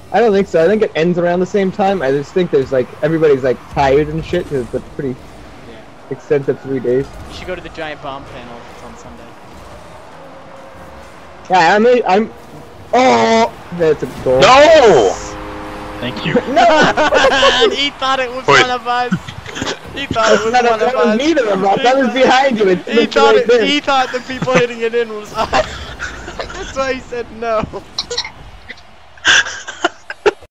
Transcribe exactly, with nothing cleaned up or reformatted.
I don't think so. I think it ends around the same time. I just think there's like everybody's like tired and shit because it's a pretty Yeah. extensive three days. You should go to the giant bomb panel if it's on Sunday. Yeah, I'm. I'm. Oh, that's a goal. No! Thank you. And he thought it was Wait. one of us. He thought it was That, one that of was us. neither of us. He That was thought- behind you. It's He literally thought right it, there. he thought the people hitting it in was us. That's why he said no.